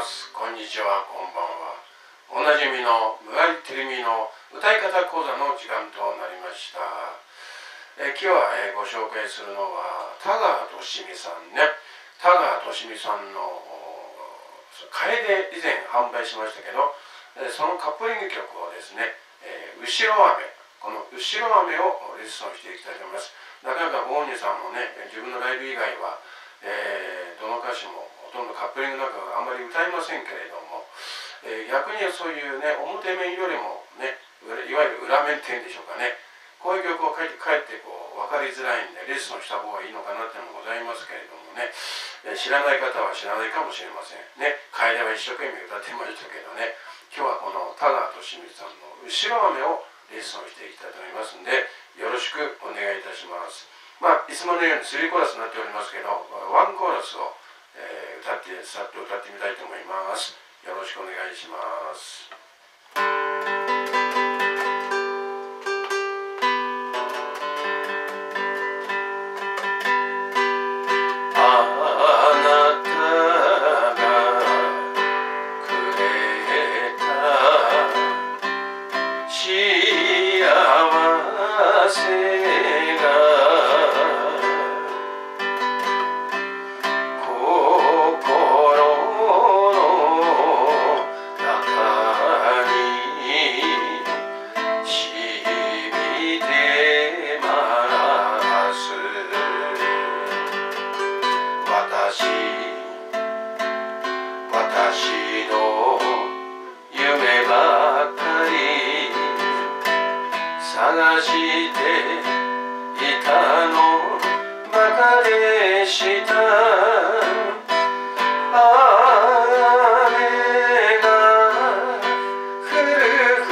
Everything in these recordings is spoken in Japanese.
ます。こんにちは、こんばんは。おなじみのむがりてるみの歌い方講座の時間となりました。今日は、ご紹介するのは田川俊美さんね。田川俊美さんの楓以前販売しましたけど、そのカップリング曲をですね、後ろ雨、この後ろ雨をレッスンしていきたいと思います。なかなかご本人さんもね、自分のライブ以外は、どの歌詞もほとんどカップリングなんかあんまり歌いませんけれども、逆にそういうね、表面よりもね、いわゆる裏面っていうんでしょうかね、こういう曲を書いてかえってこう分かりづらいんでレッスンした方がいいのかなっていうのもございますけれどもね、知らない方は知らないかもしれませんね。楓は一生懸命歌ってましたけどね、今日はこの田川俊美さんの後ろ雨をレッスンしていきたいと思いますんで、よろしくお願いいたします。いつものように3コーラスになっておりますけど、1コーラスを、さっと歌ってみたいと思います。よろしくお願いします。私の夢ばっかり探していたのばかでした。雨が降る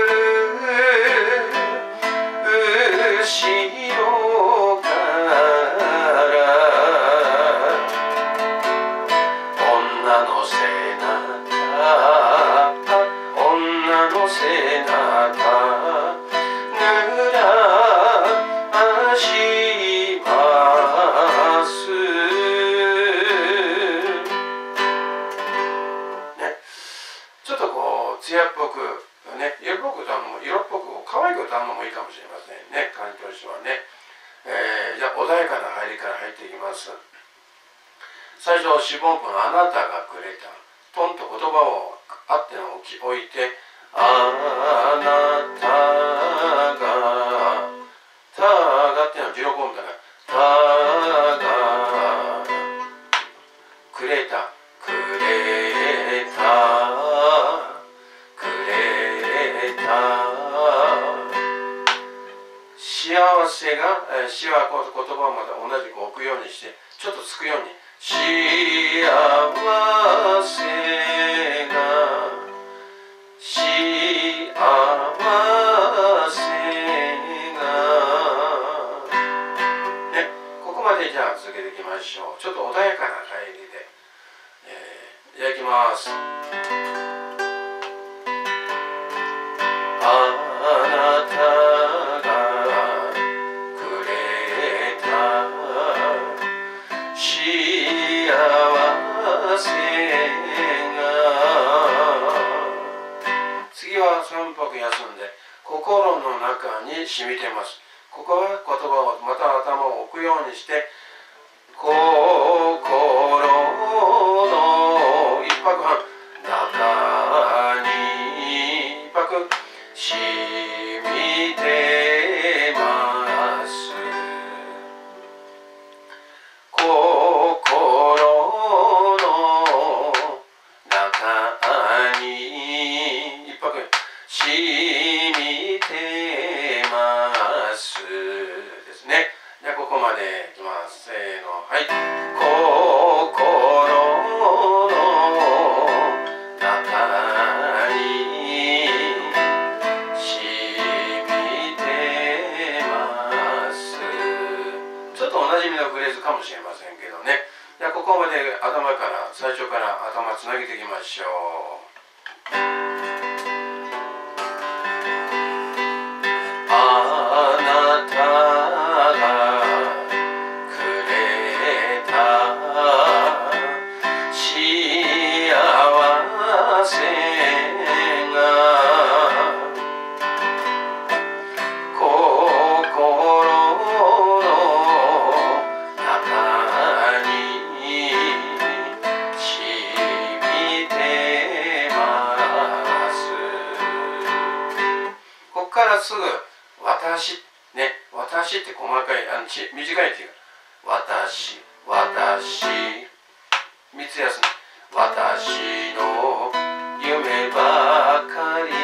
後ろから女の背中濡らしますね。ちょっとこう艶っぽくね、色っぽく歌うのも可愛く歌うのもいいかもしれませんね、感じとしてはね。じゃあ穏やかな入りから入っていきます。最初四分音符のあなたがくれたトンと言葉をあっての置いて、あなたがたがっていうのは16音だから、たがくれたくれたくれた、幸せが詩は言葉をまた同じく置くようにしてちょっとつくように、幸せが幸せがね、ここまでじゃあ続けていきましょう。ちょっと穏やかな入りで、じゃあいきます。あなたがくれた幸せ次は3拍休んで心の中に染みてます。ここは言葉をまた頭を置くようにして、心の一拍半中に一拍染みてます。心の中に一拍染みてますですね。じゃあここまでいきます。せーの、はい。心の中に染みてます。ちょっとおなじみのフレーズかもしれませんけどね。じゃあここまで最初から頭つなげていきましょう。あなたがくれた幸まっすぐ私ね、私って細かい短い字が私三つ休み、私の夢ばかり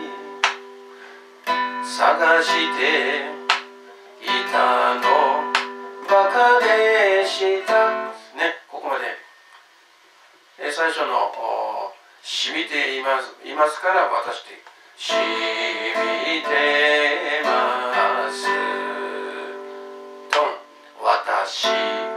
探していたのバカでしたね。ここまで、最初の染みていますから私って染みてますとん私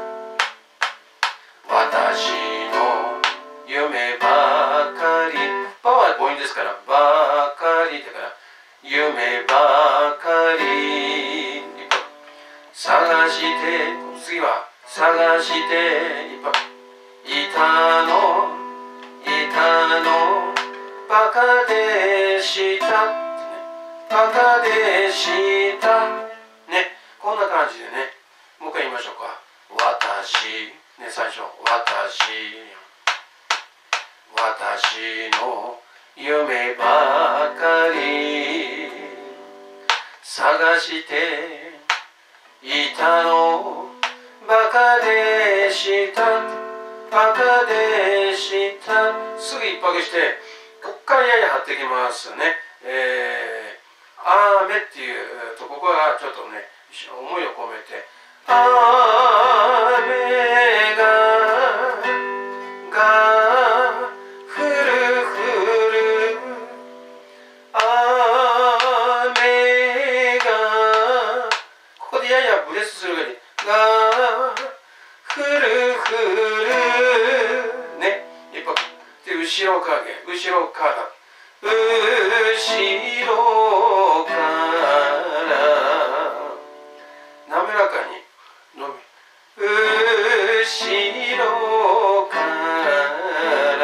の夢ばかり、ばは母音ですからばかりだから夢ばかり探して次は探していたのバカでしたバカでしたね。こんな感じでね、もう一回言いましょうか。私ね、最初私の夢ばかり探していたのバカでしたバカでした。すぐ一泊してこっからやや張ってきますね。雨っていうとここがちょっとね思いを込めて雨が降る雨がここでややブレスする上にが降るね、一泊で後ろから滑らかに飲み後ろから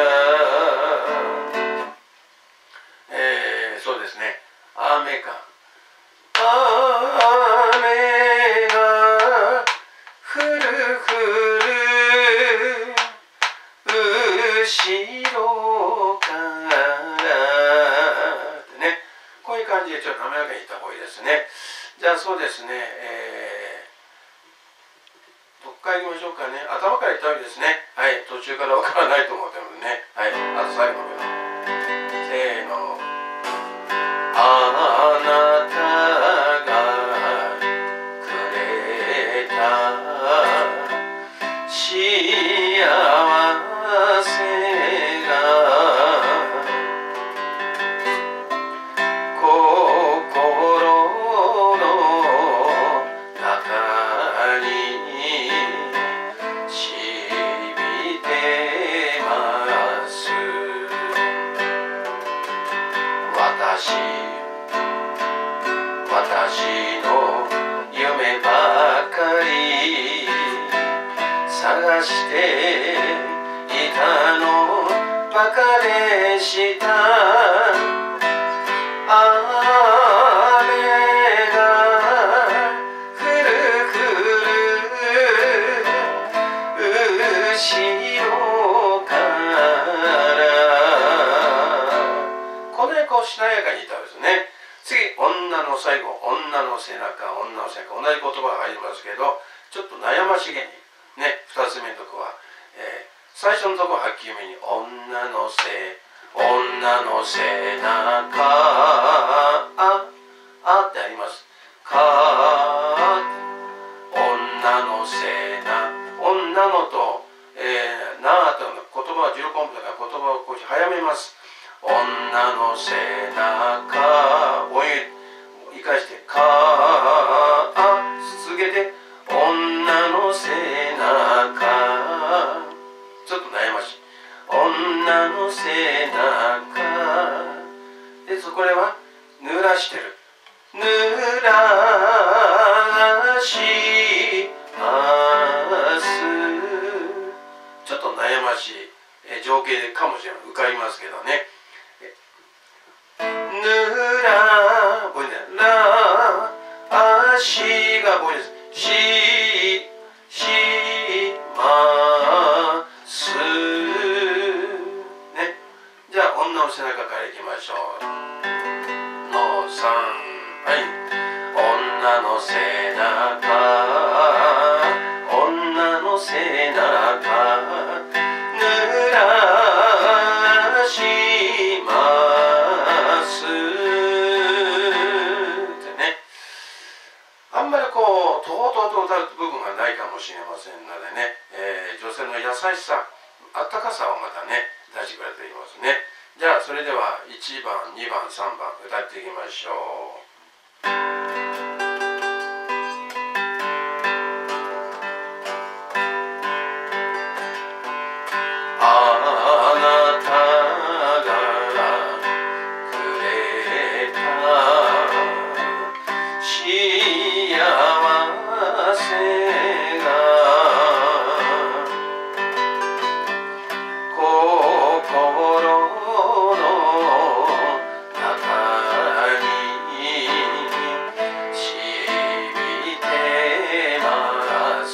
そうですね、雨が降る後ろからってね、こういう感じでちょっと滑らかにいった方がいいですね。じゃあそうですね、どっから行きましょうかね。頭からいったわけですね。はい、途中からわからないと思ってますね。はい、あと最後のせーの。あなたがくれた幸せが心の中に染みてます私の夢ばかり探していたのバカでした雨が降る後ろからこの辺こうしなやかにいったんですね。次、女の最後、女の背中、同じ言葉が入りますけど、ちょっと悩ましげにね、2つ目のとこは、最初のとこははっきりめに女の背中ってあります。女の背中、女のと、なとの言葉は16音符だから言葉をこう早めます。女の背中を生かして続けて女の背中ちょっと悩ましい女の背中でこれは濡らしてる濡らしますちょっと悩ましい情景かもしれない浮かびますけどねぬらぼいねら足がぼいですしますね。じゃあ女の背中からいきましょうの3 女の背中女の背中濡らしますってね。あんまりこうとうとうと歌う部分がないかもしれませんのでね、女性の優しさあったかさをまたね出してくれていますね。じゃあそれでは1番2番3番歌っていきましょう。あなたがくれた幸せが心の中に染みてます。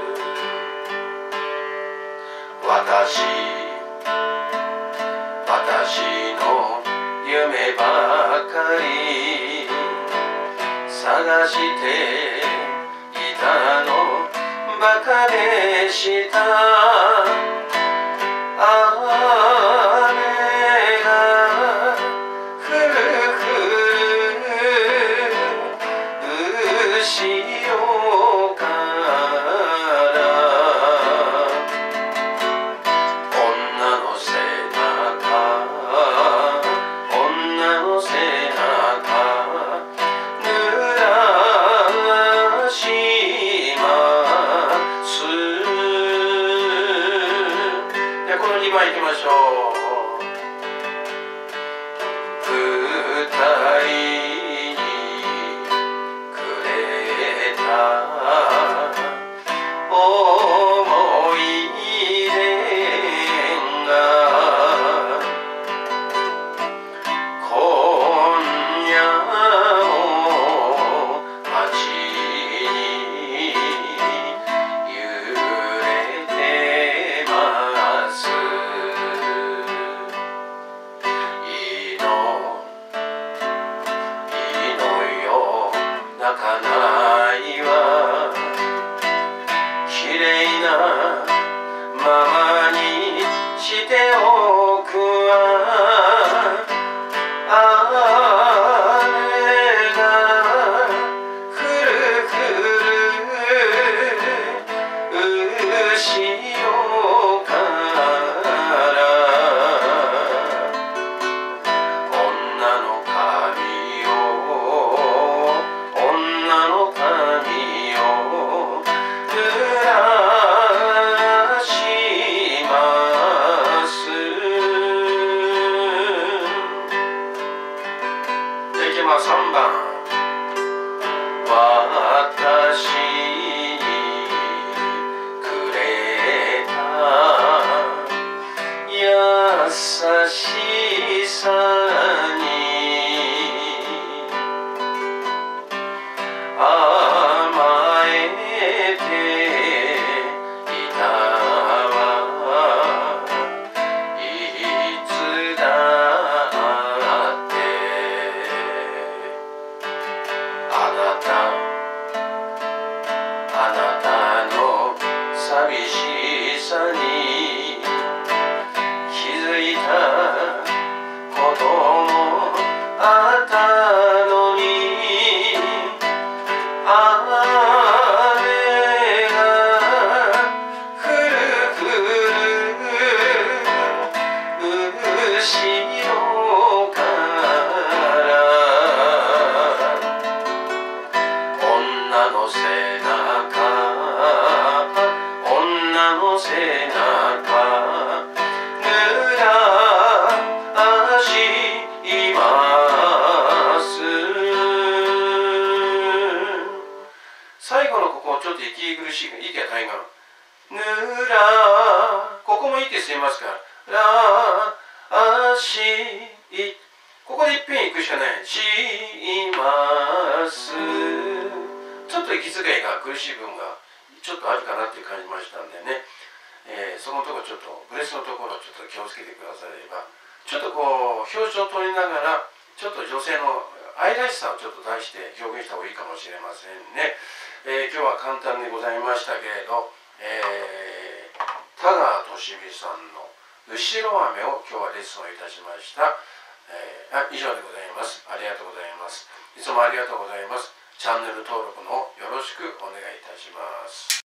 私の夢ばかり探していたのバカでした。雨が降る後ろから女の背中女の背中濡らしますでこの2番いきましょう。二人にくれた思い出が今夜も街に揺れてますいいのよ泣かないわ綺麗なままにしておくわ雨が降る後ろから女の髪を濡らしますでいきます。3番私にくれた優しさに甘えていたわいつだってあなたの寂しさに気づいたこともあったのに雨が降る後ろから女の背中女の背中濡らします最後のここちょっと息苦しい息が大変ここも息吸いますからここでいっぺん行くしかないしますちょっと息遣いが苦しい部分がちょっとあるかなって感じましたんでね、そのところちょっとブレスのところをちょっと気をつけてくださればちょっとこう表情を取りながらちょっと女性の愛らしさをちょっと出して表現した方がいいかもしれませんね。今日は簡単でございましたけれど、田川俊美さんの「後ろ雨」を今日はレッスンをいたしました。以上でございます。ありがとうございます。いつもありがとうございます。チャンネル登録のよろしくお願いいたします。